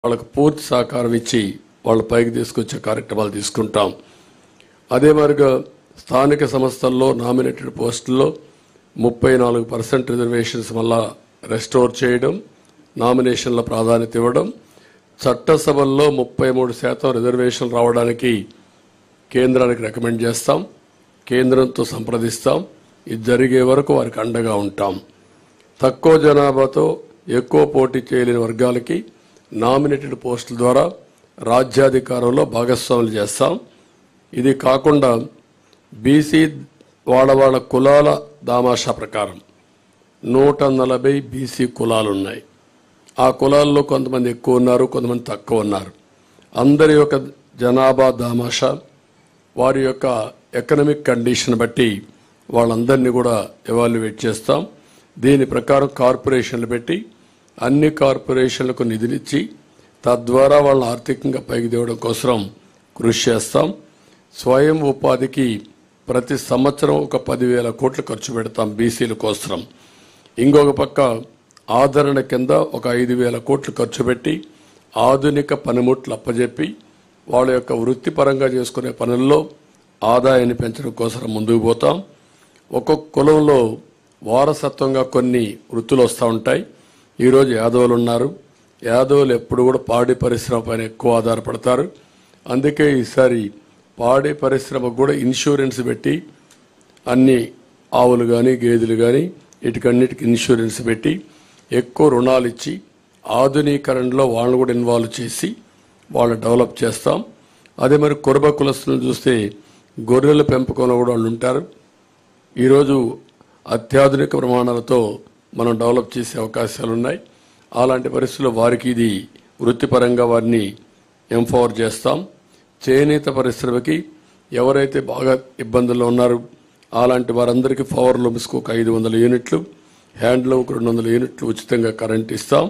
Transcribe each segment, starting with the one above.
వాళ్ళకు పూర్తి సహకారం ఇచ్చి వాళ్ళ పైకి తీసుకొచ్చే కార్యక్రమాలు తీసుకుంటాం. అదే మరిగా స్థానిక సంస్థల్లో నామినేటెడ్ పోస్టుల్లో 34% రిజర్వేషన్స్ వల్ల రెస్టోర్ చేయడం, నామినేషన్ల ప్రాధాన్యత ఇవ్వడం, చట్టసభల్లో 33% రిజర్వేషన్లు రావడానికి కేంద్రానికి రికమెండ్ చేస్తాం, కేంద్రంతో సంప్రదిస్తాం. ఇది జరిగే వరకు వారికి అండగా ఉంటాం. తక్కువ జనాభాతో ఎక్కువ పోటీ చేయలేని వర్గాలకి నామినేటెడ్ పోస్టుల ద్వారా రాజ్యాధికారంలో భాగస్వాములు చేస్తాం. ఇది కాకుండా బీసీ వాళ్ళ కులాల దామాషా ప్రకారం 140 బీసీ కులాలు ఉన్నాయి. ఆ కులాల్లో కొంతమంది ఎక్కువ ఉన్నారు, కొంతమంది తక్కువ ఉన్నారు. అందరి యొక్క జనాభా దామాషా, వారి యొక్క ఎకనామిక్ కండిషన్ బట్టి వాళ్ళందరినీ కూడా ఎవాల్యుయేట్ చేస్తాం. దీని ప్రకారం కార్పొరేషన్లు పెట్టి అన్ని కార్పొరేషన్లకు నిధులిచ్చి తద్వారా వాళ్ళని ఆర్థికంగా పైకి తేవడం కోసం కృషి చేస్తాం. స్వయం ఉపాధికి ప్రతి సంవత్సరం ఒక 10,000 కోట్లు ఖర్చు పెడతాం బీసీల కోసం. ఇంకొక పక్క ఆదరణ కింద ఒక 5,000 కోట్లు ఖర్చు పెట్టి ఆధునిక పనిముట్లు అప్పజెప్పి వాళ్ళ యొక్క వృత్తిపరంగా చేసుకునే పనుల్లో ఆదాయాన్ని పెంచడం కోసం ముందుకు పోతాం. ఒక్కొక్క కులంలో వారసత్వంగా కొన్ని వృత్తులు వస్తూ ఉంటాయి. ఈరోజు యాదవులు ఉన్నారు. యాదవులు ఎప్పుడు కూడా పాడి పరిశ్రమ పైన ఎక్కువ ఆధారపడతారు. అందుకే ఈసారి పాడి పరిశ్రమకు కూడా ఇన్సూరెన్స్ పెట్టి అన్ని ఆవులు కానీ గేదెలు కానీ వీటికన్నిటికి ఇన్సూరెన్స్ పెట్టి ఎక్కువ రుణాలు ఇచ్చి ఆధునీకరణలో వాళ్ళని కూడా ఇన్వాల్వ్ చేసి వాళ్ళు డెవలప్ చేస్తాం. అదే మరి కురబ కులస్తులను చూస్తే గొర్రెల పెంపకంలో కూడా వాళ్ళు ఉంటారు. ఈరోజు అత్యాధునిక ప్రమాణాలతో మనం డెవలప్ చేసే అవకాశాలు ఉన్నాయి. అలాంటి పరిస్థితుల్లో వారికి ఇది వృత్తిపరంగా వారిని ఎంపవర్ చేస్తాం. చేనేత పరిశ్రమకి ఎవరైతే బాగా ఇబ్బందుల్లో ఉన్నారో అలాంటి వారందరికీ పవర్ లూమ్స్కు ఒక 500 యూనిట్లు, హ్యాండ్లూమ్కి 200 యూనిట్లు ఉచితంగా కరెంట్ ఇస్తాం.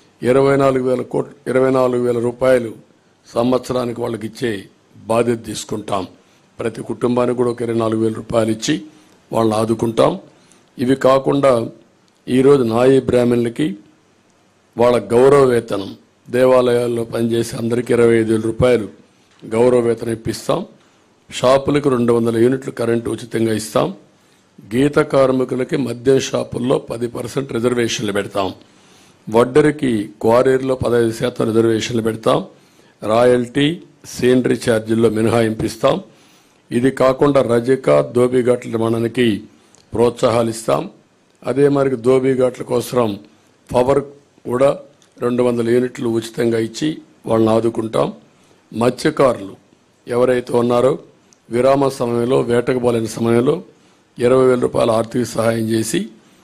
24,000 రూపాయలు సంవత్సరానికి వాళ్ళకి ఇచ్చే బాధ్యత తీసుకుంటాం. ప్రతి కుటుంబానికి కూడా ఒక 24,000 రూపాయలు ఇచ్చి వాళ్ళని ఆదుకుంటాం. ఇవి కాకుండా ఈరోజు నాయీ బ్రాహ్మణులకి వాళ్ళ గౌరవ వేతనం, దేవాలయాల్లో పనిచేసే అందరికీ 25,000 రూపాయలు గౌరవ వేతనం ఇప్పిస్తాం. షాపులకు 200 యూనిట్లు కరెంటు ఉచితంగా ఇస్తాం. గీత కార్మికులకి మద్యం షాపుల్లో 10% రిజర్వేషన్లు పెడతాం. వడ్డరికి క్వారీల్లో 15% రిజర్వేషన్లు పెడతాం. రాయల్టీ, సీనరీ ఛార్జీల్లో మినహాయింపిస్తాం. ఇది కాకుండా రజక, దోబిఘాట్ల నిర్మాణానికి ప్రోత్సాహాలు ఇస్తాం. అదే మరి దోబిఘాట్ల కోసం పవర్ కూడా 200 యూనిట్లు ఉచితంగా ఇచ్చి వాళ్ళని ఆదుకుంటాం. మత్స్యకారులు ఎవరైతే ఉన్నారో విరామ సమయంలో, వేటకు పోలేని సమయంలో 20,000 రూపాయల ఆర్థిక సహాయం చేసి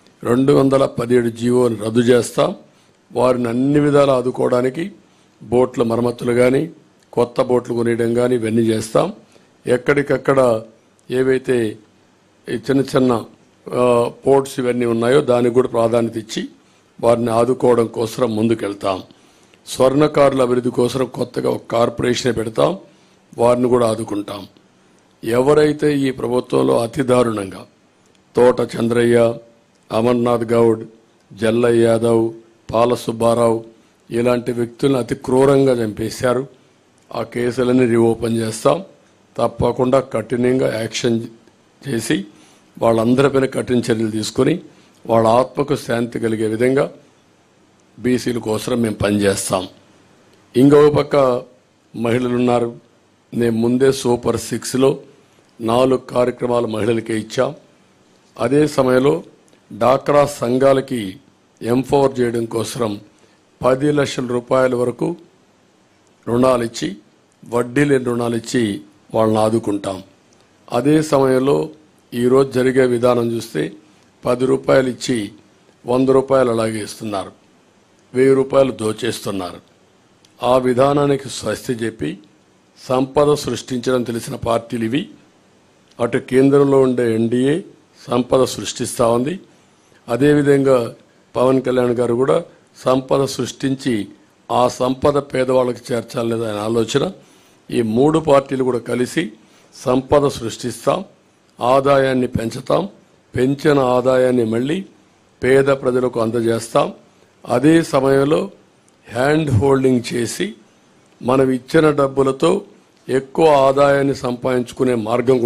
217 జీవోని రద్దు చేస్తాం. వారిని అన్ని విధాలు ఆదుకోవడానికి బోట్ల మరమ్మతులు కానీ, కొత్త బోట్లు కొనియడం కానీ ఇవన్నీ చేస్తాం. ఎక్కడికక్కడ ఏవైతే చిన్న చిన్న పోర్ట్స్ ఇవన్నీ ఉన్నాయో దానికి కూడా ప్రాధాన్యత ఇచ్చి వారిని ఆదుకోవడం కోసం ముందుకెళ్తాం. స్వర్ణకారుల అభివృద్ధి కోసం కొత్తగా ఒక కార్పొరేషన్ పెడతాం. వారిని కూడా ఆదుకుంటాం. ఎవరైతే ఈ ప్రభుత్వంలో అతి దారుణంగా తోట చంద్రయ్య, అమర్నాథ్ గౌడ్, జల్లయ్య యాదవ్, పాల సుబ్బారావు ఇలాంటి వ్యక్తులను అతి క్రూరంగా చంపేశారు, ఆ కేసులన్నీ రీఓపెన్ చేస్తాం. తప్పకుండా కఠినంగా యాక్షన్ చేసి వాళ్ళందరిపైన కఠిన చర్యలు తీసుకొని వాళ్ళ ఆత్మకు శాంతి కలిగే విధంగా బీసీల కోసం మేము పనిచేస్తాం. ఇంకొక పక్క మహిళలు ఉన్నారు. నేను ముందే సూపర్ 6లో 4 కార్యక్రమాలు మహిళలకే ఇచ్చాం. అదే సమయంలో డాక్రా సంఘాలకి ఎంపవర్ చేయడం కోసం 10 లక్షల రూపాయల వరకు రుణాలు ఇచ్చి, వడ్డీ లేని రుణాలు ఇచ్చి వాళ్ళని ఆదుకుంటాం. అదే సమయంలో ఈరోజు జరిగే విధానం చూస్తే 10 రూపాయలు ఇచ్చి 100 రూపాయలు అలాగే ఇస్తున్నారు, 1000 రూపాయలు దోచేస్తున్నారు. ఆ విధానానికి స్వస్తి చెప్పి సంపద సృష్టించడం తెలిసిన పార్టీలు ఇవి. అటు కేంద్రంలో ఉండే ఎన్డీఏ సంపద సృష్టిస్తూ ఉంది. అదేవిధంగా పవన్ కళ్యాణ్ గారు కూడా సంపద సృష్టించి ఆ సంపద పేదవాళ్ళకి చేర్చాలనేది ఆయన ఆలోచన. ఈ 3 పార్టీలు కూడా కలిసి సంపద సృష్టిస్తాం, ఆదాయాన్ని పెంచుతాం, పెంచిన ఆదాయాన్ని మళ్ళీ పేద ప్రజలకు అందజేస్తాం. అదే సమయంలో హ్యాండ్ హోల్డింగ్ చేసి మనం ఇచ్చిన డబ్బులతో ఎక్కువ ఆదాయాన్ని సంపాదించుకునే మార్గం